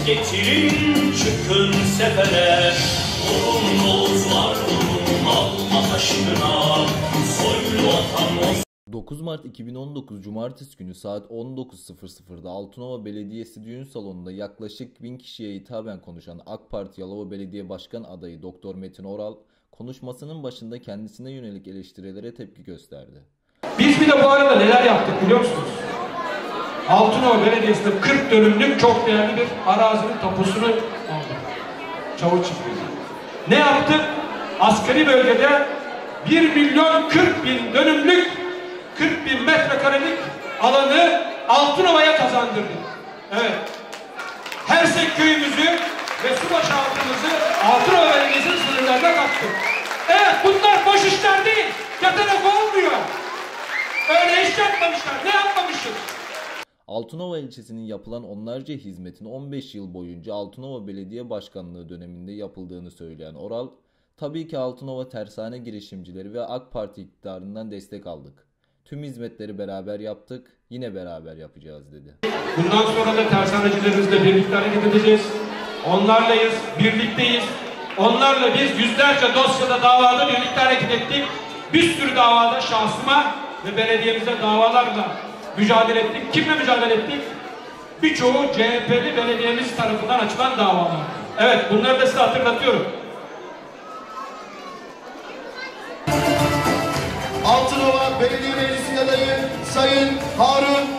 ses getirin, çıkın sefere. Vurun Oğuzlar, vurun Allah aşkına, soylu atam. 9 Mart 2019 Cumartesi günü saat 19.00'da Altınova Belediyesi düğün salonunda yaklaşık 1000 kişiye hitaben konuşan AK Parti Yalova Belediye Başkan adayı Dr. Metin Oral, konuşmasının başında kendisine yönelik eleştirilere tepki gösterdi. Biz bir de bu arada neler yaptık biliyor musunuz? Altınova Belediyesi'nde 40 dönümlük çok değerli bir arazinin tapusunu aldık. Çavur çiftliği. Ne yaptık? Asgari bölgede 1.040.000 dönümlük 40.000 metrekarelik alanı Altınova'ya kazandırdık. Evet. Hersek köyümüzü ve subaşı halkımızı Altınova Belediyesi'nin sınırlarına kattık. Evet, bunlar boş işler değil. Yatarak olmuyor. Öyle iş yapmamışlar. Ne yapmamışız? Altınova ilçesinin yapılan onlarca hizmetin 15 yıl boyunca Altınova Belediye Başkanlığı döneminde yapıldığını söyleyen Oral, tabii ki Altınova tersane girişimcileri ve AK Parti iktidarından destek aldık. Tüm hizmetleri beraber yaptık, yine beraber yapacağız dedi. Bundan sonra da tersanecilerimizle birlikte hareket edeceğiz. Onlarlayız, birlikteyiz. Onlarla biz yüzlerce dosyada, davada birlikte hareket ettik. Bir sürü davada şahsıma ve belediyemize davalarla mücadele ettik. Kimle mücadele ettik? Birçoğu CHP'li belediyemiz tarafından açılan davalar. Evet, bunları da size hatırlatıyorum. Altınova Belediye Meclisi adayı Sayın Harun